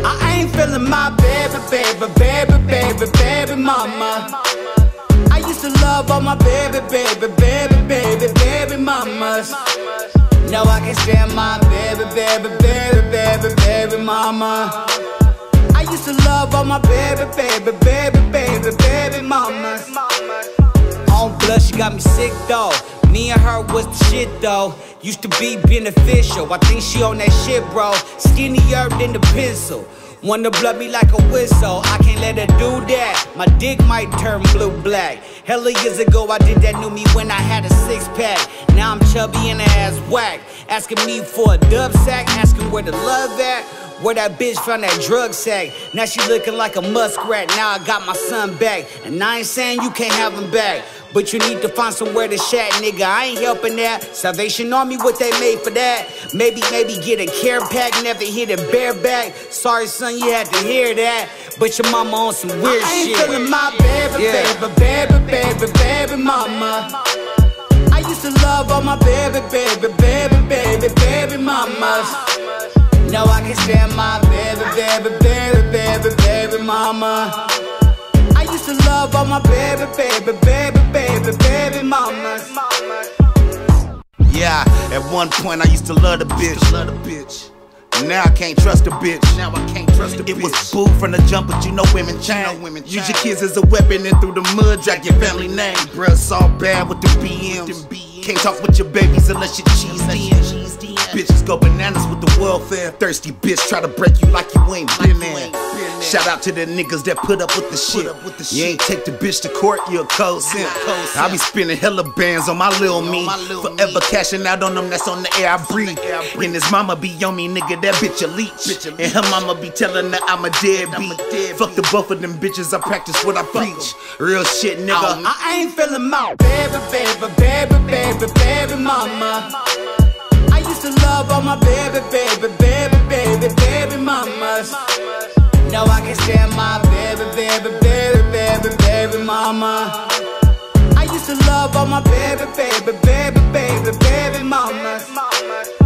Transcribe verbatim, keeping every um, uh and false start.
I ain't feeling my baby, baby, baby, baby, baby mama. I used to love all my baby, baby, baby, baby, baby mamas. Now I can't stand my baby, baby, baby, baby, baby mama. I used to love all my baby, baby, baby, baby, baby mamas. On blood, she got me sick though. Me and her was the shit though. Used to be beneficial. I think she on that shit, bro. Skinnier than the pencil. Wanna blood me like a whistle. I can't let her do that. My dick might turn blue black. Hella years ago I did that new me when I had a six pack. Now I'm chubby and the ass whack. Asking me for a dub sack. Asking where the love at. Where that bitch found that drug sack. Now she looking like a muskrat. Now I got my son back. And I ain't saying you can't have him back, but you need to find somewhere to shack, nigga. I ain't helping that. Salvation Army, what they made for that? Maybe, maybe get a care pack. Never hit a bareback. Sorry, son, you had to hear that. But your mama on some weird I ain't shit. feeling my baby, yeah. baby, baby, baby, baby mama. I used to love all my baby, baby, baby, baby, baby mamas. Now I can't stand my baby, baby, baby, baby, baby mama. I used to love all my baby, baby, baby, baby, baby mamas. Yeah, at one point I used to love the bitch. Love the bitch. Now I can't trust a bitch. Now I can't trust a bitch. It was boo from the jump, but you know women change. Use your kids as a weapon and through the mud drag your family name. Bruh, it's all bad with the B Ms. Can't talk with your babies unless you're cheesed in. Bitches go bananas with the welfare. Thirsty bitch try to break you like you ain't been there. Shout out to the niggas that put up with the shit. You ain't take the bitch to court, you a cold simp. I be spending hella bands on my lil' me. Forever cashing out on them, that's on the air I breathe. And his mama be on me, nigga, that bitch a leech. And her mama be telling her I'm a deadbeat. Fuck the both of them bitches, I practice what I preach. Real shit, nigga. I ain't feeling my baby, baby, baby, baby, baby mama. I used to love all my baby, baby, baby, baby, baby mamas. Now I can't stand my baby, baby, baby, baby, baby mama. I used to love all my baby, baby, baby, baby, baby mamas.